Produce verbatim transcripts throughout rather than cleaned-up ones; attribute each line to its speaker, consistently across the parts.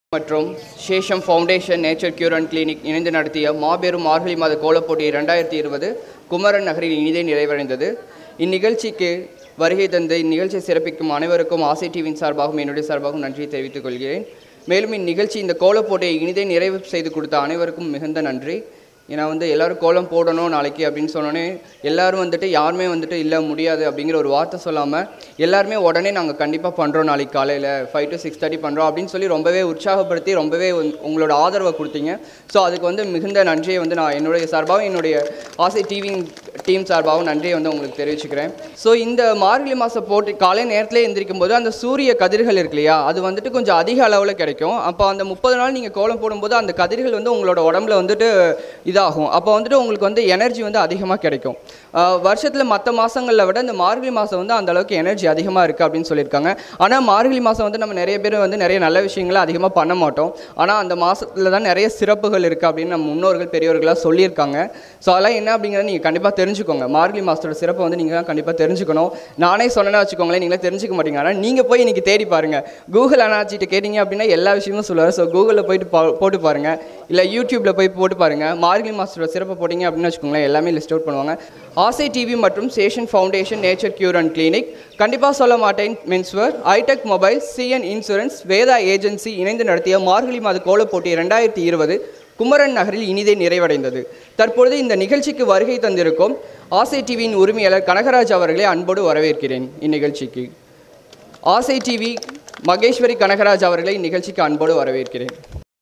Speaker 1: மற்றும் Sesham foundation nature cure and clinic இணைந்து நடத்திய மாபெரும் மார்கழி மாத கோலப்போட்டி இரண்டாயிரத்தி இருபது குமரன் நகரில் இனிதே நிறைவடைந்தது. இந்நிகழ்ச்சிக்கு வருகை தந்து இந்நிகழ்ச்சியை சிறப்பிக்கும் அனைவருக்கும் ஆசை டிவியின் சார்பாகவும் என்னுடைய சார்பாகவும் நன்றியை தெரிவித்துக் கொள்கிறேன். மேலும் இந்நிகழ்ச்சி இந்த கோலப்போட்டியை இனிதே நிறைவு செய்து கொடுத்த அனைவருக்கும் மிகுந்த நன்றி. ஏன்னா வந்து எல்லோரும் கோலம் போடணும் நாளைக்கு அப்படின்னு சொன்னோன்னே எல்லோரும் வந்துட்டு யாருமே வந்துட்டு இல்லை முடியாது அப்படிங்கிற ஒரு வார்த்தை சொல்லாமல் எல்லாருமே உடனே நாங்கள் கண்டிப்பாக பண்ணுறோம் நாளைக்கு காலையில் ஃபைவ் டு சிக்ஸ் தேர்ட்டி பண்ணுறோம் அப்படின்னு சொல்லி ரொம்பவே உற்சாகப்படுத்தி ரொம்பவே உங்களோட ஆதரவை கொடுத்தீங்க. ஸோ அதுக்கு வந்து மிகுந்த நன்றியை வந்து நான் என்னுடைய சார்பாகவும் என்னுடைய ஆசை டிவி டீம் சார்பாகவும் நன்றியை வந்து உங்களுக்கு தெரிவிச்சுக்கிறேன். ஸோ இந்த மார்கழி மாதம் போட்டி காலை நேரத்தில் எந்திரிக்கும் போது அந்த சூரிய கதிர்கள் இருக்கு இல்லையா, அது வந்துட்டு கொஞ்சம் அதிக அளவில் கிடைக்கும். அப்போ அந்த முப்பது நாள் நீங்கள் கோலம் போடும்போது அந்த கதிர்கள் வந்து உங்களோட உடம்புல வந்துட்டு இதாகும். அப்போ வந்துட்டு உங்களுக்கு வந்து எனர்ஜி வந்து அதிகமாக கிடைக்கும். வருஷத்தில் மற்ற மாதங்களில் விட இந்த மார்கழி மாதம் வந்து அந்த அளவுக்கு எனர்ஜி அதிகமாக இருக்குது அப்படின்னு சொல்லியிருக்காங்க. ஆனால் மார்கழி மாதம் வந்து நம்ம நிறைய பேர் வந்து நிறைய நல்ல விஷயங்களை அதிகமாக பண்ண மாட்டோம். ஆனால் அந்த மாதத்தில் தான் நிறைய சிறப்புகள் இருக்குது அப்படின்னு நம்ம முன்னோர்கள் பெரியவர்களாக சொல்லியிருக்காங்க. ஸோ அதெல்லாம் என்ன அப்படிங்கிறத நீங்கள் கண்டிப்பாக தெரிஞ்சுக்கோங்க. மார்கழி மாதத்தோட சிறப்பை வந்து நீங்கள் தான் கண்டிப்பாக தெரிஞ்சுக்கணும். நானே சொன்னேன்னா வச்சுக்கோங்களேன், நீங்களே தெரிஞ்சுக்க மாட்டீங்க. ஆனால் நீங்கள் போய் இன்றைக்கி தேடி பாருங்கள். கூகுள் அண்ணாச்சிட்டு கேட்டிங்க அப்படின்னா எல்லா விஷயமும் சொல்லுவார். ஸோ கூகுளில் போயிட்டு போட்டு பாருங்கள், இல்லை யூடியூப்பில் போய் போட்டு பாருங்கள். மார்கழி மாதத்தோட சிறப்பை போட்டிங்க அப்படின்னு வச்சுக்கோங்களேன், எல்லாமே லிஸ்ட் அவுட் பண்ணுவாங்க. ஆசை டிவி மற்றும் Seshan foundation nature cure and clinic, கண்டிப்பாக சொல்ல மாட்டேன் menswear, iTech mobile, CN insurance, Veda agency இணைந்து நடத்திய மார்கழி மாத கோலப்போட்டி இரண்டாயிரத்தி இருபது குமரன் நகரில் இனிதே நிறைவடைந்தது. தற்பொழுது இந்த நிகழ்ச்சிக்கு வருகை தந்திருக்கும் ஆசை டிவியின் உரிமையாளர் கனகராஜ் அவர்களை அன்போடு வரவேற்கிறேன். இந்நிகழ்ச்சிக்கு ஆசை டிவி மகேஸ்வரி கனகராஜ் அவர்களை இந்நிகழ்ச்சிக்கு அன்போடு வரவேற்கிறேன்.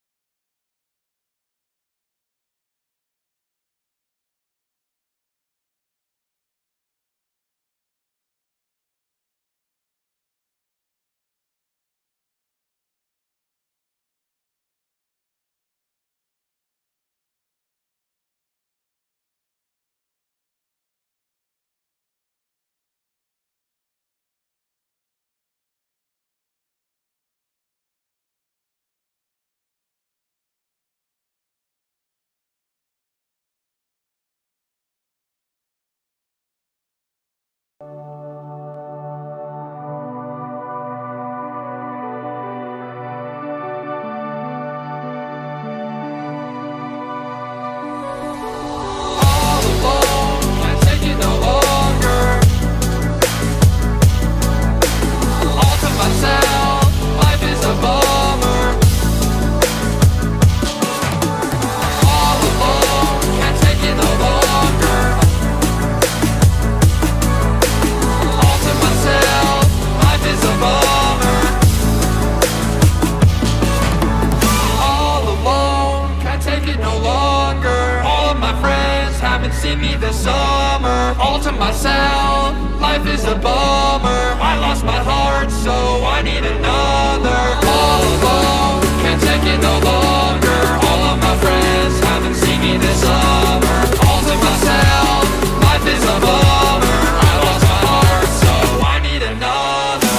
Speaker 2: See me this summer, all to myself, life is a bummer. I lost my heart, so I need another. All alone, can't take it no longer. All of my friends haven't seen me this summer. All to myself, life is a bummer. I lost my heart, so I need another.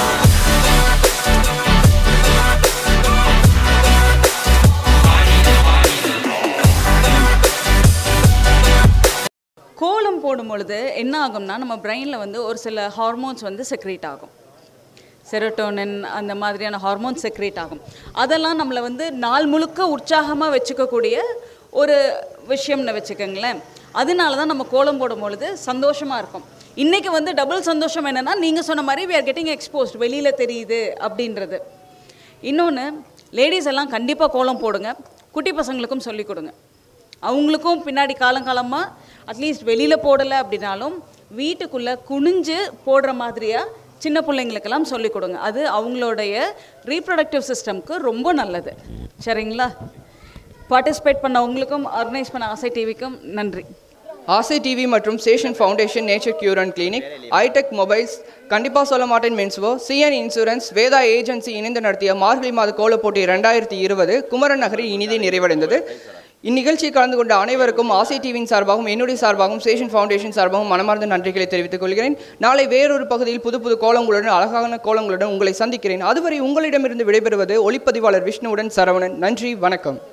Speaker 3: கோலம் போடும் பொழுது என்ன ஆகும்னா நம்ம பிரெயினில் வந்து ஒரு சில ஹார்மோன்ஸ் வந்து செக்ரேட் ஆகும். செரோட்டோனின் அந்த மாதிரியான ஹார்மோன்ஸ் செக்ரேட் ஆகும். அதெல்லாம் நம்மளை வந்து நாள் முழுக்க உற்சாகமாக வச்சுக்கக்கூடிய ஒரு விஷயம்னு வச்சுக்கோங்களேன். அதனால தான் நம்ம கோலம் போடும் பொழுது சந்தோஷமாக இருக்கும். இன்றைக்கி வந்து டபுள் சந்தோஷம் என்னென்னா, நீங்கள் சொன்ன மாதிரி வி ஆர் கெட்டிங் எக்ஸ்போஸ்ட், வெளியில் தெரியுது அப்படின்றது. இன்னொன்று, லேடிஸ் எல்லாம் கண்டிப்பாக கோலம் போடுங்க. குட்டி பசங்களுக்கும் சொல்லிக் கொடுங்க. அவங்களுக்கும் பின்னாடி காலங்காலமாக அட்லீஸ்ட் வெளியில் போடலை அப்படின்னாலும் வீட்டுக்குள்ளே குனிஞ்சு போடுற மாதிரியாக சின்ன பிள்ளைங்களுக்கெல்லாம் சொல்லிக் கொடுங்க. அது அவங்களுடைய ரீப்ரொடக்டிவ் சிஸ்டம்க்கு ரொம்ப நல்லது. சரிங்களா? பார்ட்டிசிபேட் பண்ண உங்களுக்கும் ஆர்கனைஸ் பண்ண ஆசை டிவிக்கும் நன்றி.
Speaker 1: ஆசை டிவி மற்றும் Seshan foundation nature cure and clinic, iTech mobiles, கண்டிப்பாக சொல்ல மாட்டேன் menswear, CN insurance, Veda agency இணைந்து நடத்திய மார்கழி மாத கோலப்போட்டி இரண்டாயிரத்தி இருபது குமரன் நகரில் இனிதே நிறைவடைந்தது. இந்நிகழ்ச்சியை கலந்து கொண்ட அனைவருக்கும் ஆசை டிவியின் சார்பாகவும் என்னுடைய சார்பாகவும் சேஷன் ஃபவுண்டேஷன் சார்பாகவும் மனமார்ந்த நன்றிகளை தெரிவித்துக் கொள்கிறேன். நாளை வேறொரு பகுதியில் புது புது கோலங்களுடன் அழகான கோலங்களுடன் உங்களை சந்திக்கிறேன். அதுவரை உங்களிடமிருந்து விடைபெறுவது ஒளிப்பதிவாளர் விஷ்ணுவுடன் சரவணன். நன்றி, வணக்கம்.